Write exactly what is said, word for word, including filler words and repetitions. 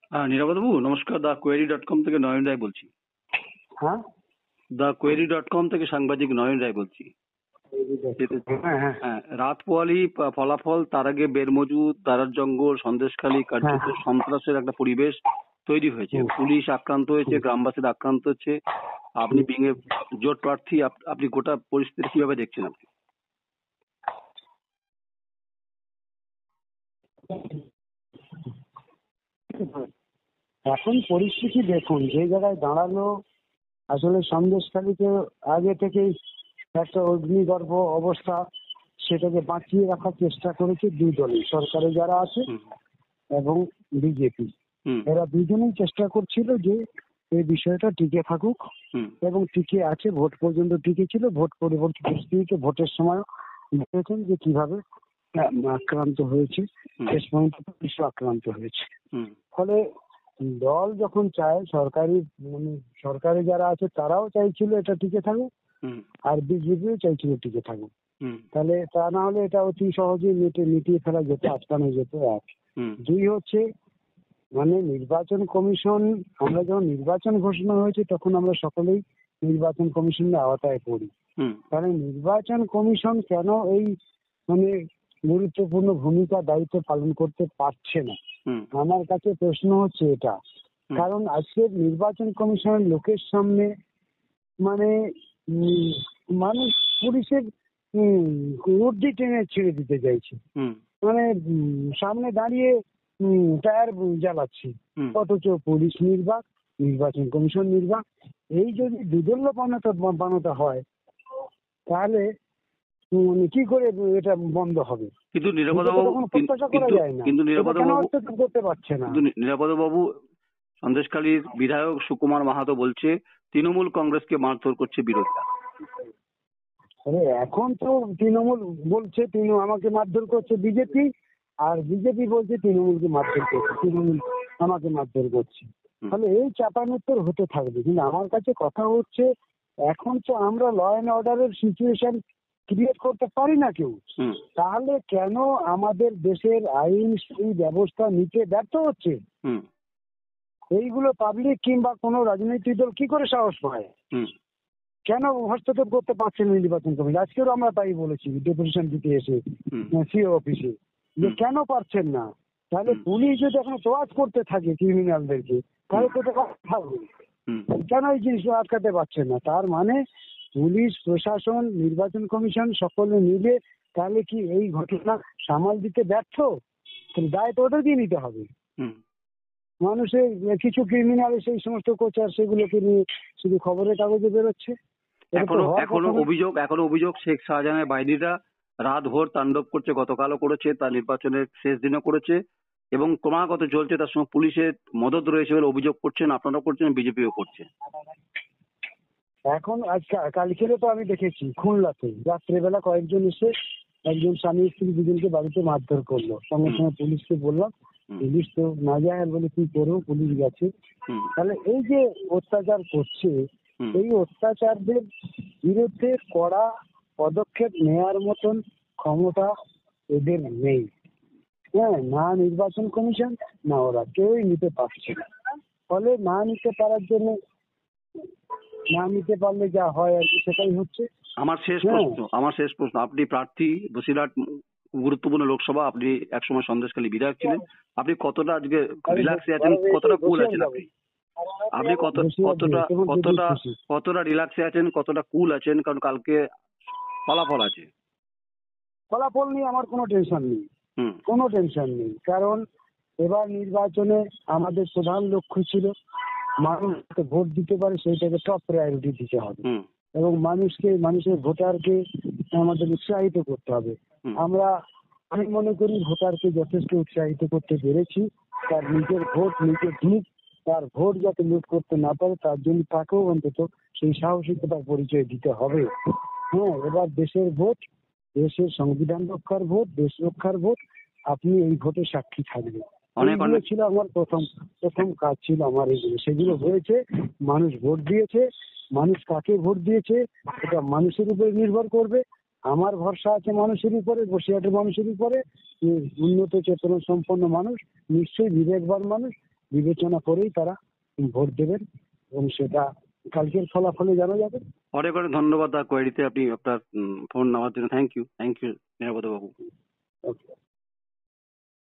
হ্যাঁ, নিরাপদবাবু নমস্কার। The query dot com থেকে নয়ন রায় বলছি। হ্যাঁ, দ্য কোয়েরি ডট কম থেকে সাংবাদিক নয়ন রায় বলছি। হ্যাঁ, হ্যাঁ, হ্যাঁ, রাত পোয়ালি প- ফলাফল, তার আগে বেরমজুদ, দারার জঙ্গল, সন্দেশখালী, কার্যত হ্যাঁ, সন্ত্রাসের একটা পরিবেশ তৈরি হয়েছে। হুম, পুলিশ আক্রান্ত হয়েছে, হুম। গ্রামবাসীরা আক্রান্ত হচ্ছে। আপনি বিঙে জোট প্রার্থী, আপ- আপনি গোটা পরিস্থিতি কিভাবে দেখছেন আপনি? এখন পরিস্থিতি দেখুন যে জায়গায় দাঁড়ালো। আসলে সন্দেশখালীতে আগে থেকেই একটা অগ্নিগর্ভ অবস্থা, সেটাকে বাঁচিয়ে রাখার চেষ্টা করেছে দুই দলই, সরকারে যারা আছে হুম এবং বিজেপি। হুম এরা দুজনেই চেষ্টা করছিল যে এই বিষয়টা টিকে থাকুক, হুম এবং টিকে আছে, ভোট পর্যন্ত টিকে ছিল। ভোট পরবর্তী পরিস্থিতিতে ভোটের সময় দেখেছেন যে কিভাবে আহ, আক্রান্ত হয়েছে, হুম শেষ পর্যন্ত পুলিশও আক্রান্ত হয়েছে। হুম ফলে দল যখন চায়, সরকারি মানে সরকারে যারা আছে তারাও চাইছিল এটা টিকে থাকুক, হুম আর বিজেপিও চাইছিল টিকে থাকুক। হুম তাহলে তা না হলে এটা অতি সহজেই মিটে মিটিয়ে ফেলা যেত, আটকানো যেত। এক হুম দুই হচ্ছে মানে নির্বাচন কমিশন, আমরা যখন নির্বাচন ঘোষণা হয়েছে তখন আমরা সকলেই নির্বাচন কমিশনের আওতায় পড়ি। হুম তাহলে নির্বাচন কমিশন কেন এই মানে গুরুত্বপূর্ণ ভূমিকা দায়িত্ব পালন করতে পারছে না? হুম আমার কাছে প্রশ্ন হচ্ছে এটা। হুম কারণ আজকে নির্বাচন কমিশনের লোকের সামনে মানে উম, মানুষ পুলিশের উর্দি টেনে ছেড়ে দিতে চাইছে। হুম মানে উম, সামনে দাঁড়িয়ে উম, টায়ার জ্বালাচ্ছে, হুম অথচ পুলিশ নির্বাক, নির্বাচন কমিশন নির্বাক। এই যদি দুদণ্ড বানাতে বানাতে হয় তাহলে উম, কি করে এটা বন্ধ হবে? কিন্তু এটা তো নিরাপদবাবু, কখনো কিন- প্রত্যাশা করা কিন্তু যায় না। কিন্তু এটা কেন নিরাপদবাবু হস্তক্ষেপ করতে পারছে না? কিন্তু নিরাপদবাবু, সন্দেশখালীর বিধায়ক সুকুমার মাহাতো বলছে তৃণমূল কংগ্রেসকে মারধর করছে বিরোধীরা। আরে এখন তো তৃণমূল বলছে তৃণমূল আমাকে মারধর করছে বিজেপি, আর বিজেপি বলছে তৃণমূলকে মারধর করছে, তৃণমূল আমাকে মারধর করছে। হুম তাহলে এই চাপানোত্তর হতে থাকবে। কিন্তু আমার কাছে কথা হচ্ছে, এখন তো আমরা ল অ্যান্ড অর্ডারের সিচুয়েশন ক্রিয়েট করতে পারি না কেউ। হুম তাহলে কেন আমাদের দেশের আইন সেই ব্যবস্থা নিতে ব্যর্থ হচ্ছে? হুম এইগুলো পাবলিক কিংবা কোনো রাজনৈতিক দল কি করে সাহস পায়? হুম কেন হস্তক্ষেপ করতে পারছেন না নির্বাচন কমিশন? আজকেও আমরা তাই বলেছি ডেপুটেশন দিতে এসে হুম সিও অফিসে, যে হুম কেন পারছেন না? তাহলে হুম পুলিশ যদি এখন তোয়াজ করতে থাকে ক্রিমিনালদেরকে, তাহলে তো এটা থাকবে। হুম কেন এই জিনিসটা আটকাতে পারছেন না? তার মানে পুলিশ প্রশাসন, নির্বাচন কমিশন সকলে মিলে তাহলে কি এই ঘটনা সামাল দিতে ব্যর্থ? তাহলে দায় তো ওদেরকেই নিতে হবে। হুম মানুষের কিছু ক্রিমিনাল সেই সমস্ত কোচার সেগুলোকে নিয়ে শুধু খবরের কাগজে বেরোচ্ছে। এটা তো এখনো হওয়ার এখনো কথা না। অভিযোগ এখনো অভিযোগ শেখ শাহজাহানের বাহিনীরা রাত ভোর তাণ্ডব করছে, গতকালও করেছে, তার নির্বাচনের শেষ দিনও করেছে এবং ক্রমাগত চলছে। তার সঙ্গে পুলিশের মদত রয়েছে বলে অভিযোগ করছেন, আপনারা করছেন, বিজেপিও করছে। এখন আজ কালকেরও তো আমি দেখেছি খুলনাতে রাত্রেবেলা কয়েকজন এসে একজন স্বামী স্ত্রী দুজনকে বাড়িতে মারধর করলো। সঙ্গে হুম সঙ্গে পুলিশকে বললাম, হুম পুলিশ তো না যায় বলে কি করবো, পুলিশ গেছে। হুম তাহলে এই যে অত্যাচার করছে, হুম এই অত্যাচারদের বিরুদ্ধে কড়া পদক্ষেপ নেওয়ার মতন ক্ষমতা এদের নেই। হ্যাঁ, না নির্বাচন কমিশন না ওরা কেউই নিতে পারছে না। ফলে না নিতে পারার জন্য, না নিতে পারলে যা হয় আর কি সেটাই হচ্ছে। আমার শেষ হ্যাঁ, প্রশ্ন আমার শেষ প্রশ্ন আপনি প্রার্থী, বসিরহাট গুরুত্বপূর্ণ লোকসভা, আপনি একসময় সন্দেশখালী বিধায়ক ছিলেন। আপনি কতটা আজকে রিল্যাক্সে আছেন, কতটা কুল আছেন আপনি? আপনি কত কতটা কতটা কতটা রিল্যাক্সে আছেন, কতটা কুল আছেন? কারণ কালকে ফলাফল আছে। ফলাফল নিয়ে আমার কোনো টেনশন নেই, হুম কোনো টেনশন নেই। কারণ এবার নির্বাচনে আমাদের প্রধান লক্ষ্য ছিল মানুষকে ভোট দিতে পারে সেইটাকে টপ প্রায়োরিটি দিতে হবে, হুম এবং মানুষকে, মানুষের ভোটারকে আমাদের উৎসাহিত করতে হবে। হুম আমরা, আমি মনে করি ভোটারকে যথেষ্ট উৎসাহিত করতে পেরেছি। তার নিজের ভোট নিজে দিক, তার ভোট যাতে লুট করতে না পারে তার জন্য তাকেও অন্তত সেই সাহসিকতার পরিচয় দিতে হবে। হ্যাঁ, এবার দেশের ভোট, দেশের সংবিধান রক্ষার ভোট, দেশ রক্ষার ভোট, আপনি এই ভোটে সাক্ষী থাকবেন। অনেক এইগুলো অনেক ছিল আমার প্রথম প্রথম কাজ ছিল আমার এইগুলো, সেগুলো হয়েছে। মানুষ ভোট দিয়েছে, মানুষ কাকে ভোট দিয়েছে এটা মানুষের উপরে নির্ভর করবে। আমার ভরসা আছে মানুষের উপরে, বসিরহাটের মানুষের উপরে। উম, উন্নত চেতনা সম্পন্ন মানুষ, নিশ্চয়ই বিবেকবান মানুষ, বিবেচনা করেই তারা ভোট দেবেন এবং সেটা কালকের ফলাফলে জানা যাবে। অনেক অনেক ধন্যবাদ আর কোয়েরিতে আপনি আপনার ফোন নেওয়ার জন্য। থ্যাংক ইউ থ্যাংক ইউ নিরাপদ বাবু। ওকে।